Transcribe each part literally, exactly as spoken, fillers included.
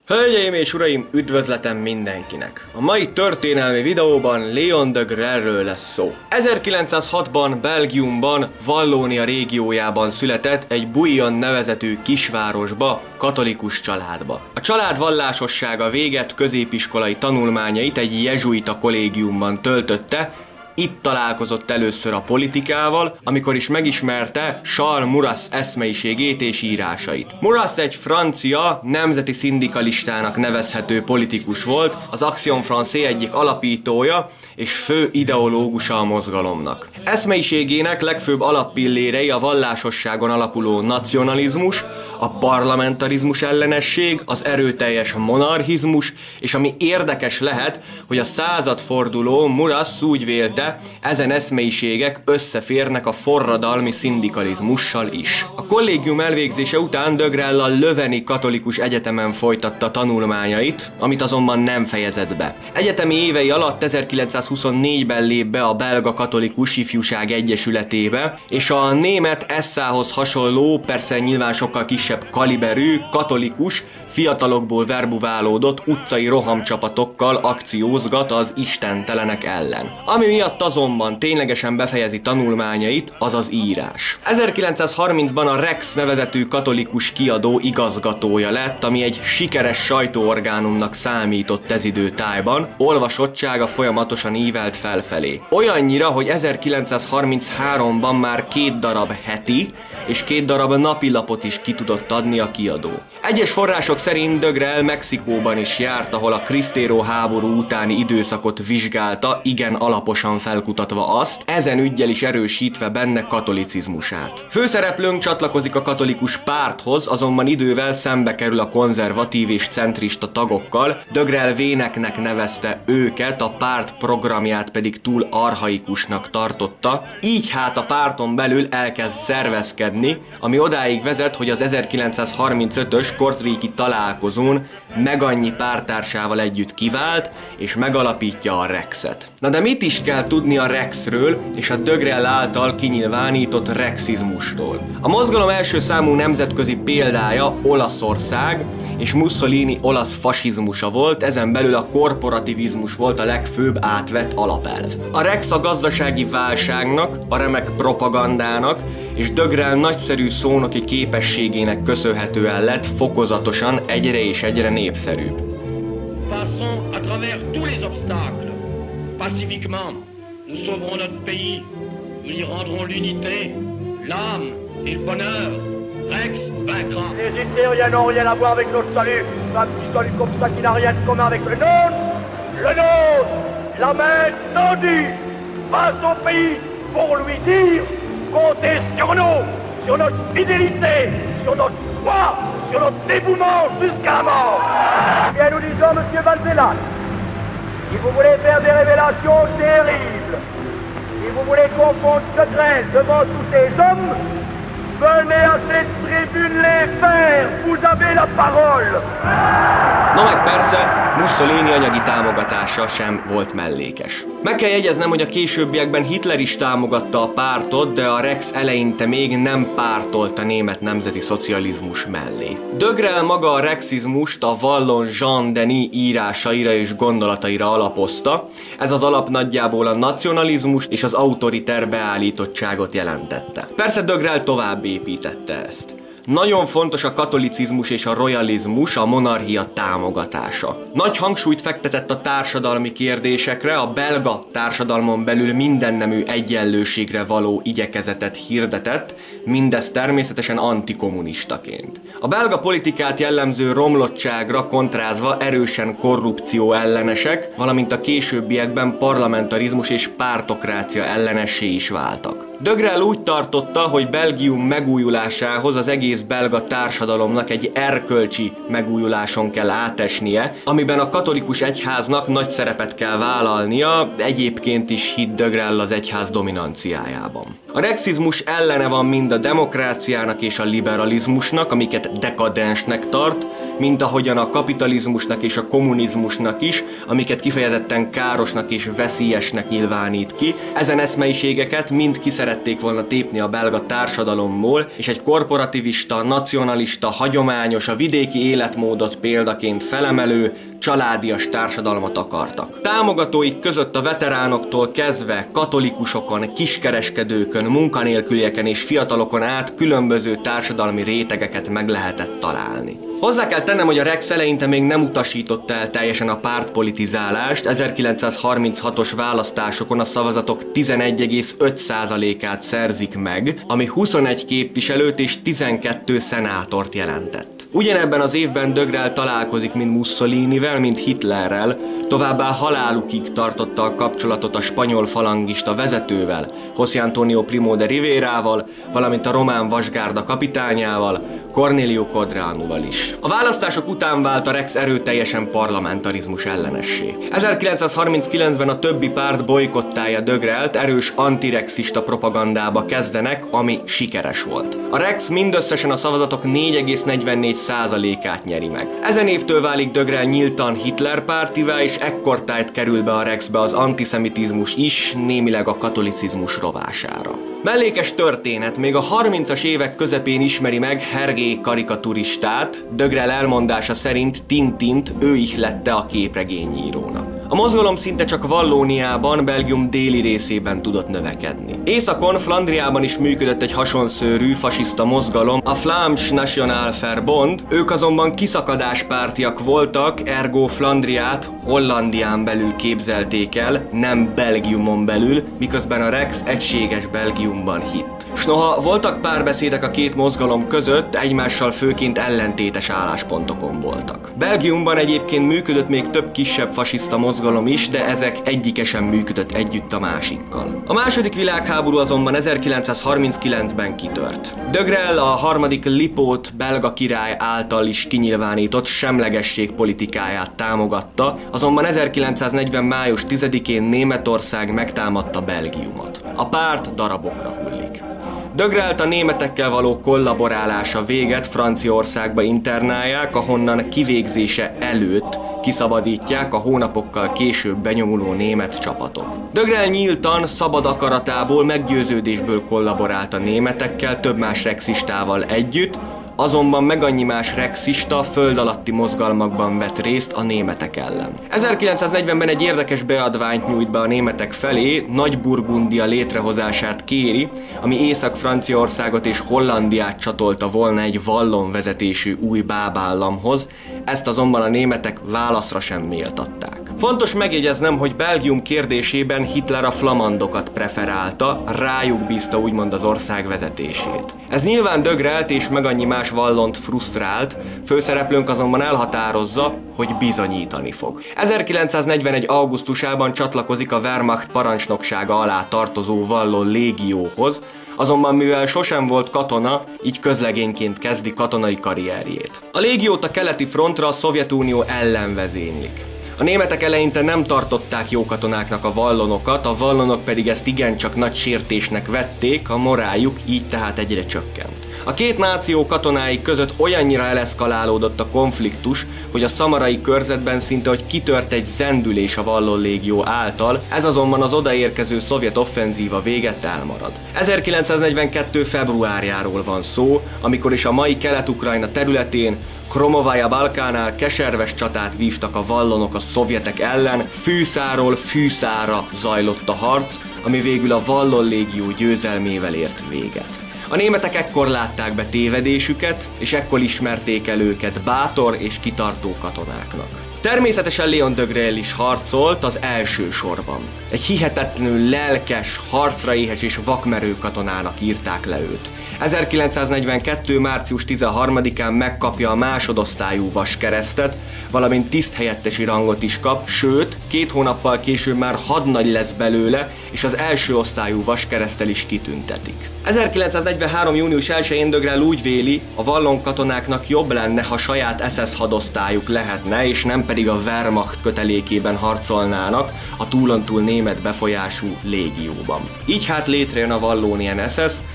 Hölgyeim és uraim, üdvözletem mindenkinek! A mai történelmi videóban Léon de Grelről lesz szó. ezerkilencszázhatban Belgiumban, Vallónia régiójában született egy Bouillon nevezetű kisvárosba, katolikus családba. A család vallásossága véget középiskolai tanulmányait egy jezsuita kollégiumban töltötte. Itt találkozott először a politikával, amikor is megismerte Charles Maurras eszmeiségét és írásait. Maurras egy francia, nemzeti szindikalistának nevezhető politikus volt, az Action Française egyik alapítója és fő ideológusa a mozgalomnak. Eszmeiségének legfőbb alappillérei a vallásosságon alapuló nacionalizmus, a parlamentarizmus ellenesség, az erőteljes monarchizmus, és ami érdekes lehet, hogy a századforduló Maurras úgy vélte, ezen eszmeiségek összeférnek a forradalmi szindikalizmussal is. A kollégium elvégzése után de Grelle a Leuveni Katolikus Egyetemen folytatta tanulmányait, amit azonban nem fejezett be. Egyetemi évei alatt ezerkilencszázhuszonnégyben lép be a Belga Katolikus Ifjúság Egyesületébe, és a német es á-hoz hasonló, persze nyilván sokkal kisebb kaliberű, katolikus, fiatalokból verbuválódott utcai rohamcsapatokkal akciózgat az istentelenek ellen. Ami miatt azonban ténylegesen befejezi tanulmányait, az az írás. ezerkilencszázharmincban a Rex nevezetű katolikus kiadó igazgatója lett, ami egy sikeres sajtóorgánumnak számított ez időtájban, olvasottsága folyamatosan ívelt felfelé. Olyannyira, hogy ezerkilencszázharmincháromban már két darab heti és két darab napilapot is ki tudott adni a kiadó. Egyes források szerint de Grelle Mexikóban is járt, ahol a Cristero háború utáni időszakot vizsgálta, igen alaposan felkutatva azt, ezen üggyel is erősítve benne katolicizmusát. Főszereplőnk csatlakozik a katolikus párthoz, azonban idővel szembe kerül a konzervatív és centrista tagokkal, de Grelle véneknek nevezte őket, a párt programját pedig túl archaikusnak tartotta, így hát a párton belül elkezd szervezkedni, ami odáig vezet, hogy az ezerkilencszázharmincötös kortréki találkozón meg annyi pártársával együtt kivált, és megalapítja a Rexet. Na de mit is kell tudni a Rexről és a de Grelle által kinyilvánított rexizmusról? A mozgalom első számú nemzetközi példája Olaszország és Mussolini olasz fasizmusa volt, ezen belül a korporativizmus volt a legfőbb átvett alapelv. A Rex a gazdasági válságnak, a remek propagandának és de Grelle nagyszerű szónoki képességének köszönhetően lett fokozatosan egyre és egyre népszerűbb. Passons à travers tous les obstacles. Pacifiquement, nous sauverons notre pays, nous y rendrons l'unité, l'âme et le bonheur. Rex vaincra. Les Itériens n'ont rien à voir avec notre salut. Un petit salut comme ça qui n'a rien de commun avec le nôtre. Le nôtre, la main tendue, face au pays pour lui dire comptez sur nous, sur notre fidélité, sur notre foi, sur notre dévouement jusqu'à la mort. Eh bien, nous disons, monsieur Valzelas, si vous voulez faire des révélations terribles, si vous voulez confondre de Grelle devant tous ces hommes, venez à cette tribune les faire, vous avez la parole. Na meg persze, Mussolini anyagi támogatása sem volt mellékes. Meg kell jegyeznem, hogy a későbbiekben Hitler is támogatta a pártot, de a Rex eleinte még nem pártolt a német nemzeti szocializmus mellé. De Grelle maga a rexizmust a vallon Jean Denis írásaira és gondolataira alapozta. Ez az alap nagyjából a nacionalizmus és az autoriter beállítottságot jelentette. Persze de Grelle tovább építette ezt. Nagyon fontos a katolicizmus és a royalizmus, a monarchia támogatása. Nagy hangsúlyt fektetett a társadalmi kérdésekre, a belga társadalmon belül mindennemű egyenlőségre való igyekezetet hirdetett, mindez természetesen antikommunistaként. A belga politikát jellemző romlottságra kontrázva erősen korrupció ellenesek, valamint a későbbiekben parlamentarizmus és pártokrácia ellenessé is váltak. De Grelle úgy tartotta, hogy Belgium megújulásához az egész belga társadalomnak egy erkölcsi megújuláson kell átesnie, amiben a katolikus egyháznak nagy szerepet kell vállalnia, egyébként is hitt de Grelle az egyház dominanciájában. A rexizmus ellene van mind a demokráciának és a liberalizmusnak, amiket dekadensnek tart, mint ahogyan a kapitalizmusnak és a kommunizmusnak is, amiket kifejezetten károsnak és veszélyesnek nyilvánít ki. Ezen eszmeiségeket mind ki szerették volna tépni a belga társadalomból, és egy korporativista, nacionalista, hagyományos, a vidéki életmódot példaként felemelő, családias társadalmat akartak. Támogatóik között a veteránoktól kezdve katolikusokon, kiskereskedőkön, munkanélkülieken és fiatalokon át különböző társadalmi rétegeket meg lehetett találni. Hozzá kell tennem, hogy a Rex eleinte még nem utasította el teljesen a pártpolitizálást, ezerkilencszázharminchatos választásokon a szavazatok tizenegy egész öt százalékát szerzik meg, ami huszonegy képviselőt és tizenkettő szenátort jelentett. Ugyanebben az évben de Grelle találkozik mind Mussolinivel, mind Hitlerrel, továbbá halálukig tartotta a kapcsolatot a spanyol falangista vezetővel, José Antonio Primo de Riverával, valamint a román vasgárda kapitányával, Cornelio Codreanuval is. A választások után vált a Rex erőteljesen parlamentarizmus ellenessé. ezerkilencszázharminckilencben a többi párt bojkottálja de Grellet, erős antirexista propagandába kezdenek, ami sikeres volt. A Rex mindösszesen a szavazatok négy egész negyvennégy százalékát nyeri meg. Ezen évtől válik de Grelle nyíltan Hitler pártivá, és ekkortájt kerül be a Rexbe az antiszemitizmus is, némileg a katolicizmus rovására. Mellékes történet, még a harmincas évek közepén ismeri meg Hergé karikaturistát, de Grelle elmondása szerint Tintint ő ihlette a képregényírónak. A mozgalom szinte csak Vallóniában, Belgium déli részében tudott növekedni. Északon, Flandriában is működött egy hasonszőrű fasiszta mozgalom, a Vlaams National Verbond, ők azonban kiszakadáspártiak voltak, ergo Flandriát Hollandián belül képzelték el, nem Belgiumon belül, miközben a Rex egységes Belgiumban hitt. S noha voltak párbeszédek a két mozgalom között, egymással főként ellentétes álláspontokon voltak. Belgiumban egyébként működött még több kisebb fasiszta mozgalom is, de ezek egyike sem működött együtt a másikkal. A második világháború azonban ezerkilencszázharminckilencben kitört. De Grelle a harmadik Lipót belga király által is kinyilvánított semlegesség politikáját támogatta, azonban ezerkilencszáznegyven május tizedikén Németország megtámadta Belgiumot. A párt darabokra hullik. De Grellet a németekkel való kollaborálása véget Franciaországba internálják, ahonnan kivégzése előtt kiszabadítják a hónapokkal később benyomuló német csapatok. De Grelle nyíltan, szabad akaratából, meggyőződésből kollaborált a németekkel, több más rexistával együtt, azonban meg annyi más rexista, föld alatti mozgalmakban vett részt a németek ellen. ezerkilencszáznegyvenben egy érdekes beadványt nyújt be a németek felé, Nagy-Burgundia létrehozását kéri, ami Észak-Franciaországot és Hollandiát csatolta volna egy Vallon vezetésű új bábállamhoz, ezt azonban a németek válaszra sem méltatták. Fontos megjegyeznem, hogy Belgium kérdésében Hitler a flamandokat preferálta, rájuk bízta úgymond az ország vezetését. Ez nyilván de Grellet és meg annyi más vallont frusztrált, főszereplőnk azonban elhatározza, hogy bizonyítani fog. ezerkilencszáznegyvenegy augusztusában csatlakozik a Wehrmacht parancsnoksága alá tartozó Vallon légióhoz, azonban mivel sosem volt katona, így közlegényként kezdi katonai karrierjét. A légiót a keleti frontra a Szovjetunió ellen vezénylik. A németek eleinte nem tartották jó katonáknak a vallonokat, a vallonok pedig ezt igencsak nagy sértésnek vették, a moráljuk így tehát egyre csökkent. A két náció katonái között olyannyira eleszkalálódott a konfliktus, hogy a szamarai körzetben szinte hogy kitört egy zendülés a Vallon légió által, ez azonban az odaérkező szovjet offenzíva véget elmarad. ezerkilencszáznegyvenkettő februárjáról van szó, amikor is a mai Kelet-Ukrajna területén, Kromovaja Balkánál keserves csatát vívtak a vallonok a szovjetek ellen, fűszáról fűszára zajlott a harc, ami végül a Vallon légió győzelmével ért véget. A németek ekkor látták be tévedésüket, és ekkor ismerték el őket bátor és kitartó katonáknak. Természetesen Léon de Grelle is harcolt az első sorban. Egy hihetetlenül lelkes, harcra éhes és vakmerő katonának írták le őt. ezerkilencszáznegyvenkettő március tizenharmadikán megkapja a másodosztályú vaskeresztet, valamint tiszthelyettesi rangot is kap, sőt, két hónappal később már hadnagy lesz belőle, és az első osztályú vaskereszttel is kitüntetik. ezerkilencszáznegyvenhárom június elsején de Grelle úgy véli, a vallon katonáknak jobb lenne, ha saját es es hadosztályuk lehetne, és nem pedig a Wehrmacht kötelékében harcolnának a túlontúl német befolyású légióban. Így hát létrejön a Vallonian es es,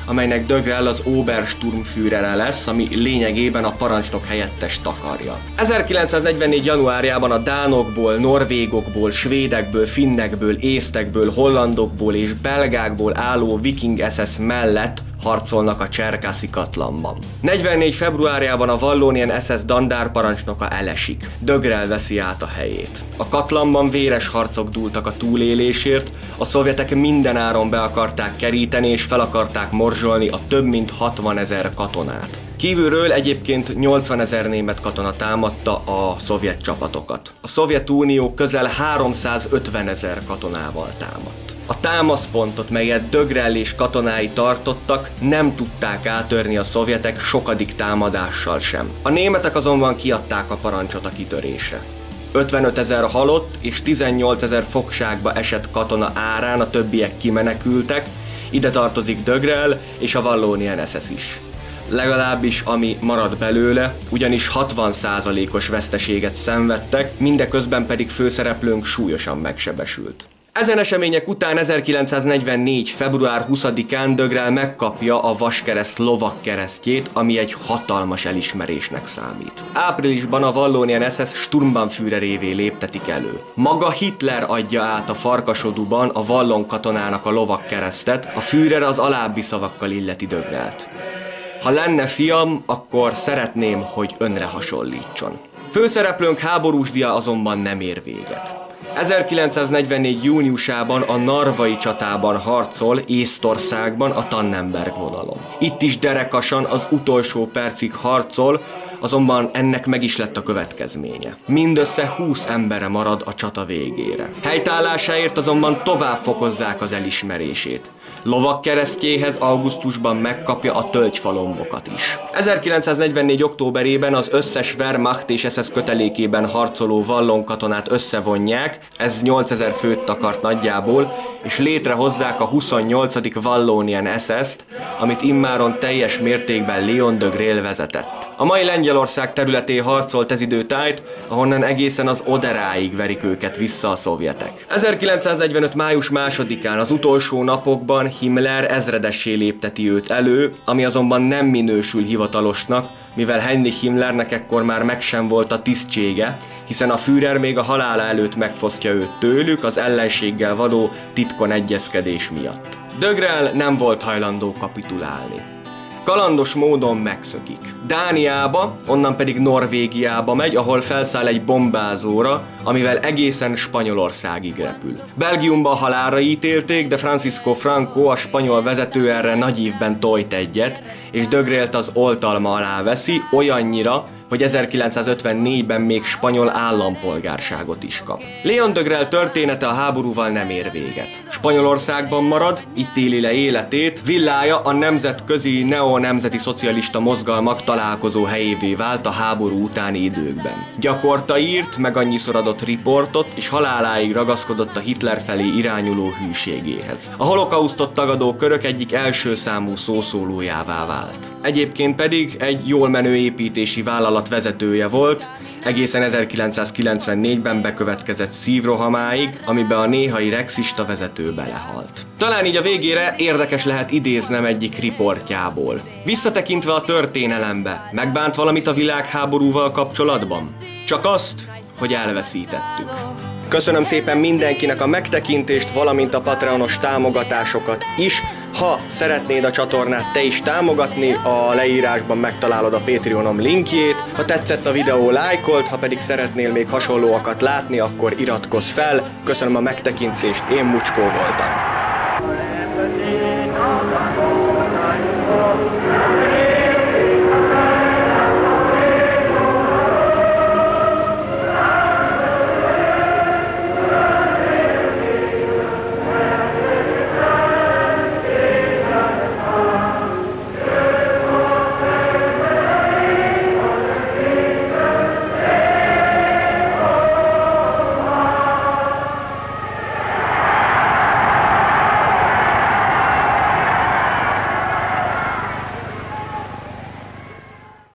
amelynek de Grelle az Obersturmführere lesz, ami lényegében a parancsnok helyettes takarja. ezerkilencszáznegyvennégy. januárjában a dánokból, norvégokból, svédekből, finnekből, észtekből, hollandokból és belgákból álló viking es es mellett harcolnak a Cserkaszi katlanban. negyvennégy. februárjában a Vallónian es es dandárparancsnoka elesik. de Grelle veszi át a helyét. A katlanban véres harcok dúltak a túlélésért, a szovjetek mindenáron be akarták keríteni és fel akarták morzsolni a több mint hatvanezer katonát. Kívülről egyébként nyolcvanezer német katona támadta a szovjet csapatokat. A Szovjetunió közel háromszázötvenezer katonával támadt. A támaszpontot, melyet de Grelle és katonái tartottak, nem tudták átörni a szovjetek sokadik támadással sem. A németek azonban kiadták a parancsot a kitörésre. ötvenötezer halott és tizennyolcezer fogságba esett katona árán a többiek kimenekültek, ide tartozik de Grelle és a Vallónian es es is. Legalábbis ami marad belőle, ugyanis hatvan százalékos veszteséget szenvedtek, mindeközben pedig főszereplőnk súlyosan megsebesült. Ezen események után ezerkilencszáznegyvennégy. február huszadikán de Grelle megkapja a Vaskereszt lovagkeresztjét, ami egy hatalmas elismerésnek számít. Áprilisban a Vallónian es es Sturmbannführerévé léptetik elő. Maga Hitler adja át a Farkasodúban a vallon katonának a lovagkeresztet, a Führer az alábbi szavakkal illeti de Grellet: ha lenne fiam, akkor szeretném, hogy önre hasonlítson. Főszereplőnk háborús dia azonban nem ér véget. ezerkilencszáznegyvennégy. júniusában a narvai csatában harcol Észtországban a Tannenberg vonalon. Itt is derekasan az utolsó percig harcol, azonban ennek meg is lett a következménye. Mindössze húsz embere marad a csata végére. Helytállásáért azonban tovább fokozzák az elismerését. Lovagkeresztjéhez augusztusban megkapja a tölgyfalombokat is. ezerkilencszáznegyvennégy. októberében az összes Wehrmacht és es es kötelékében harcoló vallonkatonát összevonják, ez nyolcezer főt takart nagyjából, és létrehozzák a huszonnyolcadik Vallónian es est, amit immáron teljes mértékben Léon de Grelle vezetett. A mai Lengyelország területén harcolt ez időtájt, ahonnan egészen az Oderáig verik őket vissza a szovjetek. ezerkilencszáznegyvenöt. május másodikán az utolsó napokban Himmler ezredessé lépteti őt elő, ami azonban nem minősül hivatalosnak, mivel Heinrich Himmlernek ekkor már meg sem volt a tisztsége, hiszen a Führer még a halála előtt megfosztja őt tőlük az ellenséggel való titkon egyezkedés miatt. De Grelle nem volt hajlandó kapitulálni. Kalandos módon megszökik. Dániába, onnan pedig Norvégiába megy, ahol felszáll egy bombázóra, amivel egészen Spanyolországig repül. Belgiumba halálra ítélték, de Francisco Franco, a spanyol vezető erre nagy ívben tojt egyet, és de Grellet az oltalma alá veszi, olyannyira, hogy ezerkilencszázötvennégyben még spanyol állampolgárságot is kap. Léon de Grelle története a háborúval nem ér véget. Spanyolországban marad, itt éli le életét, villája a nemzetközi neo-nemzeti szocialista mozgalmak találkozó helyévé vált a háború utáni időkben. Gyakorta írt, meg annyiszor adott riportot, és haláláig ragaszkodott a Hitler felé irányuló hűségéhez. A holokausztot tagadó körök egyik első számú szószólójává vált. Egyébként pedig egy jól menő építési vállalat vezetője volt, egészen ezerkilencszázkilencvennégyben bekövetkezett szívrohamáig, amiben a néhai rexista vezető belehalt. Talán így a végére érdekes lehet idéznem egyik riportjából. Visszatekintve a történelembe, megbánt valamit a világháborúval kapcsolatban? Csak azt, hogy elveszítettük. Köszönöm szépen mindenkinek a megtekintést, valamint a Patreonos támogatásokat is. Ha szeretnéd a csatornát te is támogatni, a leírásban megtalálod a Patreonom linkjét. Ha tetszett a videó, lájkold, ha pedig szeretnél még hasonlóakat látni, akkor iratkozz fel. Köszönöm a megtekintést, én Mucskó voltam.